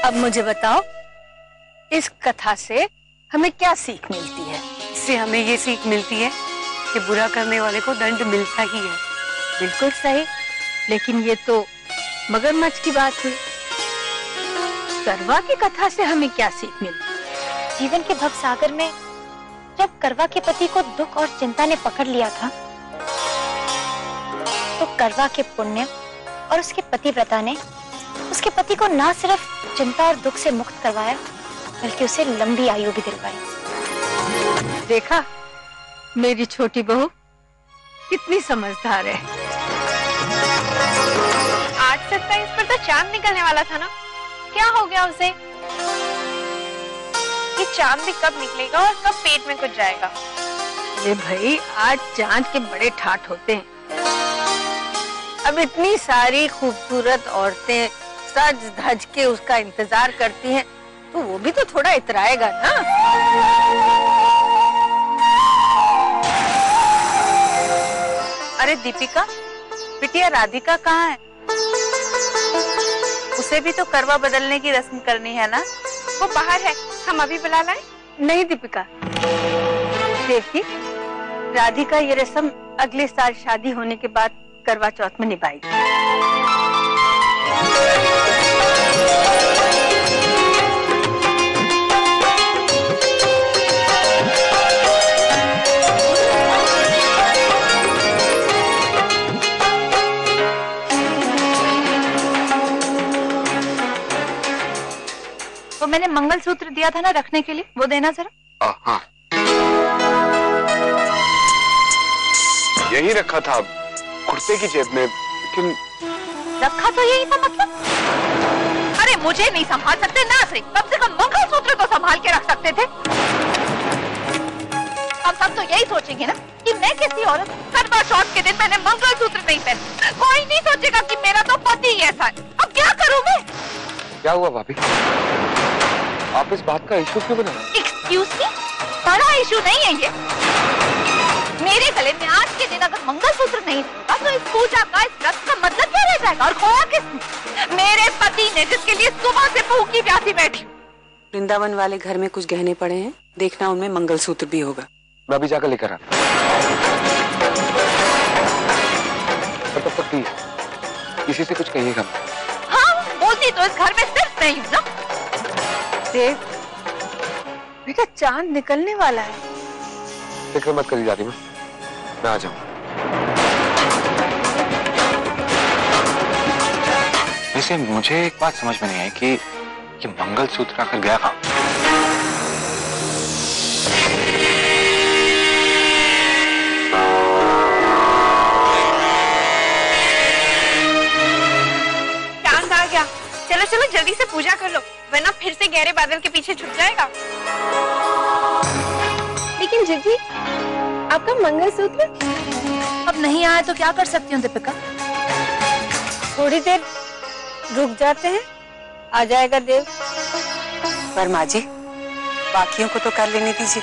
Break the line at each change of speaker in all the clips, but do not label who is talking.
अब मुझे बताओ, इस कथा से हमें क्या सीख मिलती है?
इससे हमें ये सीख मिलती है कि बुरा करने वाले को दंड मिलता ही है।
बिल्कुल सही, लेकिन ये तो मगरमच्छ की बात हुई। करवा की कथा से हमें क्या सीख मिलती?
जीवन के भवसागर में जब करवा के पति को दुख और चिंता ने पकड़ लिया था, तो करवा के पुण्य और उसके पतिव्रता ने उसके पति को न सिर्फ चिंता और दुख से मुक्त करवाया, बल्कि उसे लंबी आयु भी दिलवाई।
देखा, मेरी छोटी बहू कितनी समझदार है।
8-27 पर तो चांद निकलने वाला था ना, क्या हो गया उसे? ये चांद भी कब निकलेगा और कब पेट में कुछ जाएगा?
अरे भाई, आज चांद के बड़े ठाठ होते हैं। अब इतनी सारी खूबसूरत औरतें सज धज के उसका इंतजार करती हैं, तो वो भी तो थोड़ा इतराएगा ना।
अरे दीपिका, बिटिया राधिका कहाँ है? उसे भी तो करवा बदलने की रस्म करनी है ना? वो बाहर है, हम अभी बुला लाएं?
नहीं दीपिका, देखिए, राधिका ये रस्म अगले साल शादी होने के बाद करवा चौथ में निभाएगी।
वो मैंने मंगलसूत्र दिया था ना रखने के लिए, वो देना जरा।
हाँ, यही रखा था कुर्ते की जेब में, लेकिन
रखा तो यही था मतलब? अरे मुझे नहीं संभाल सकते ना सही, कम से कम मंगलसूत्र तो संभाल के रख सकते थे। हम सब तो यही सोचेंगे ना कि मैं किसी औरत करवा चौथ के दिन मैंने मंगलसूत्र नहीं पहना। कोई नहीं सोचेगा कि मेरा तो पति ही ऐसा है। अब क्या करूं मैं?
क्या हुआ भाभी? आप इस बात का इशू क्यों बना?
एक्सक्यूज मी, बड़ा इशू नहीं है ये। मेरे गले में आज के दिन अगर मंगलसूत्र नहीं होगा तो इस पूजा का, इस व्रत का मतलब क्या रह जाएगा? और खोया किसने? मेरे पति ने, जिसके लिए सुबह से भूखी प्यासी बैठी।
वृंदावन वाले घर में कुछ गहने पड़े हैं, देखना उनमें मंगलसूत्र भी होगा।
मैं अभी जाकर लेकर आता। तब तक प्लीज किसी से कुछ कहिएगा।
हाँ, बोलती तो इस घर में सिर्फ मैं हूँ ना।
देव, बेटा चांद निकलने वाला है।
फिक्र मत करिए दादी माँ, मैं आ जाऊँ। वैसे मुझे एक बात समझ में नहीं आई कि ये मंगलसूत्र आकर गया कहाँ?
चांद आ गया, चलो चलो जल्दी से पूजा कर लो, वरना फिर से गहरे बादल के पीछे छुप जाएगा।
लेकिन जीजी, आपका मंगलसूत्र
अब नहीं आया तो क्या कर सकती हूँ दीपिका?
थोड़ी देर रुक जाते हैं, आ जाएगा देव।
पर माँ जी, बाकियों को तो कर लेने दीजिए,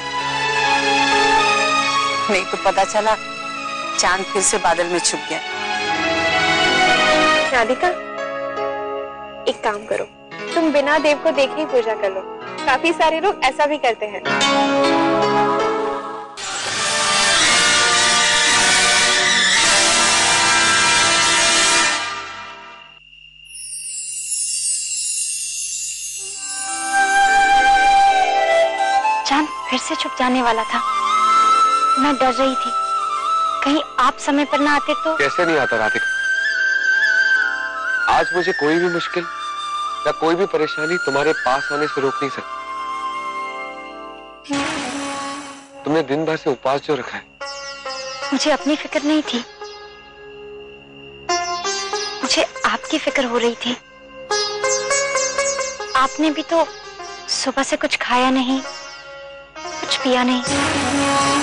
नहीं तो पता चला चांद फिर से बादल में छुप गया।
राधिका, एक काम करो, तुम बिना देव को देखे ही पूजा कर लो। काफी सारे लोग ऐसा भी करते हैं। चांद फिर से छुप जाने वाला था। मैं डर रही थी कहीं आप समय पर ना आते तो।
कैसे नहीं आता राधिका? आज मुझे कोई भी मुश्किल या कोई भी परेशानी तुम्हारे पास आने से रोक नहीं सकती। तुमने दिन भर से उपवास जो रखा है।
मुझे अपनी फिक्र नहीं थी, मुझे आपकी फिक्र हो रही थी। आपने भी तो सुबह से कुछ खाया नहीं, कुछ पिया नहीं।